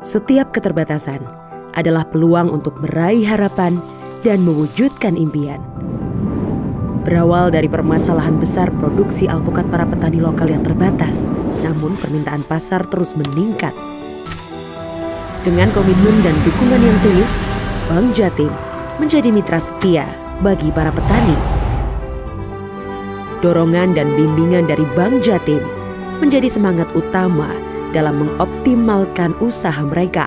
Setiap keterbatasan adalah peluang untuk meraih harapan dan mewujudkan impian. Berawal dari permasalahan besar produksi alpukat para petani lokal yang terbatas, namun permintaan pasar terus meningkat. Dengan komitmen dan dukungan yang tulus, Bank Jatim menjadi mitra setia bagi para petani. Dorongan dan bimbingan dari Bank Jatim menjadi semangat utama dalam mengoptimalkan usaha mereka.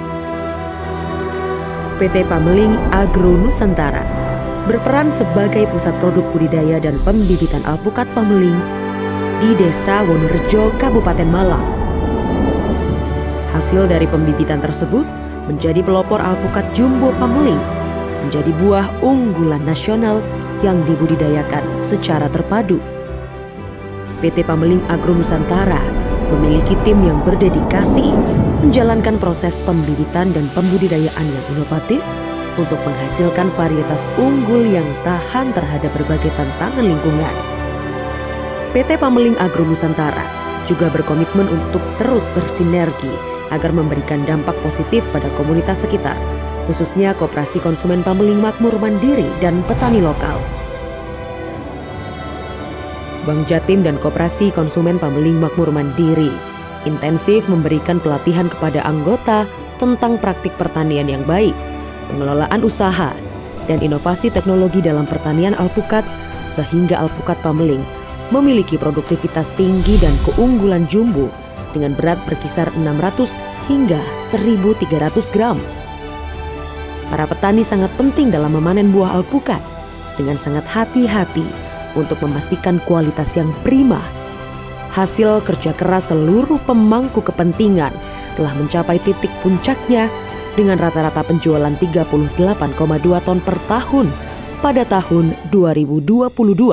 PT Pameling Agro Nusantara berperan sebagai pusat produk budidaya dan pembibitan alpukat Pameling di Desa Wonorejo, Kabupaten Malang. Hasil dari pembibitan tersebut menjadi pelopor alpukat jumbo Pameling, menjadi buah unggulan nasional yang dibudidayakan secara terpadu. PT Pameling Agro Nusantara memiliki tim yang berdedikasi menjalankan proses pembibitan dan pembudidayaan yang inovatif untuk menghasilkan varietas unggul yang tahan terhadap berbagai tantangan lingkungan. PT Pameling Agro Nusantara juga berkomitmen untuk terus bersinergi agar memberikan dampak positif pada komunitas sekitar, khususnya Koperasi Konsumen Pameling Makmur Mandiri dan petani lokal. Bank Jatim dan Koperasi Konsumen Pameling Makmur Mandiri intensif memberikan pelatihan kepada anggota tentang praktik pertanian yang baik, pengelolaan usaha, dan inovasi teknologi dalam pertanian alpukat, sehingga alpukat Pameling memiliki produktivitas tinggi dan keunggulan jumbo dengan berat berkisar 600 hingga 1.300 gram. Para petani sangat penting dalam memanen buah alpukat dengan sangat hati-hati untuk memastikan kualitas yang prima. Hasil kerja keras seluruh pemangku kepentingan telah mencapai titik puncaknya dengan rata-rata penjualan 38,2 ton per tahun pada tahun 2022.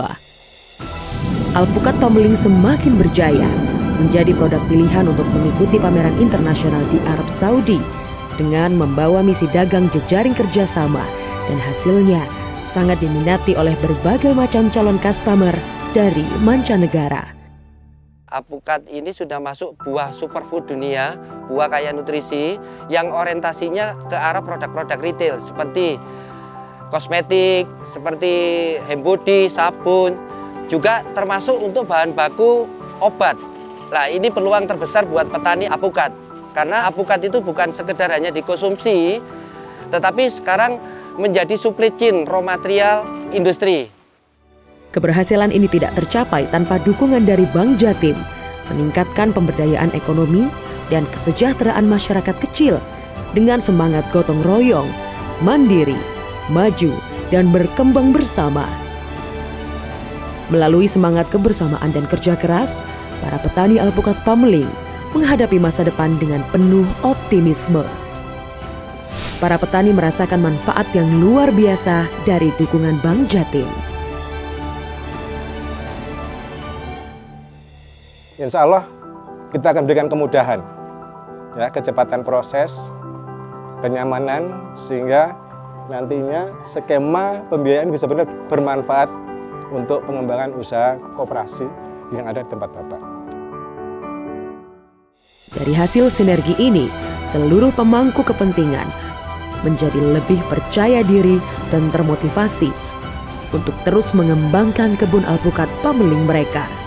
Alpukat Pameling semakin berjaya menjadi produk pilihan untuk mengikuti pameran internasional di Arab Saudi dengan membawa misi dagang jejaring kerjasama, dan hasilnya sangat diminati oleh berbagai macam calon customer dari mancanegara. Alpukat ini sudah masuk buah superfood dunia, buah kaya nutrisi yang orientasinya ke arah produk-produk retail seperti kosmetik, seperti hand body, sabun, juga termasuk untuk bahan baku obat. Nah, ini peluang terbesar buat petani alpukat, karena alpukat itu bukan sekedar hanya dikonsumsi, tetapi sekarang menjadi supply chain raw material industri. Keberhasilan ini tidak tercapai tanpa dukungan dari Bank Jatim, meningkatkan pemberdayaan ekonomi dan kesejahteraan masyarakat kecil dengan semangat gotong royong, mandiri, maju, dan berkembang bersama. Melalui semangat kebersamaan dan kerja keras, para petani alpukat Pameling menghadapi masa depan dengan penuh optimisme. Para petani merasakan manfaat yang luar biasa dari dukungan Bank Jatim. Insya Allah kita akan berikan kemudahan, ya, kecepatan proses, kenyamanan, sehingga nantinya skema pembiayaan bisa benar bermanfaat untuk pengembangan usaha koperasi yang ada di tempat Bapak. Dari hasil sinergi ini, seluruh pemangku kepentingan menjadi lebih percaya diri dan termotivasi untuk terus mengembangkan kebun alpukat Pameling mereka.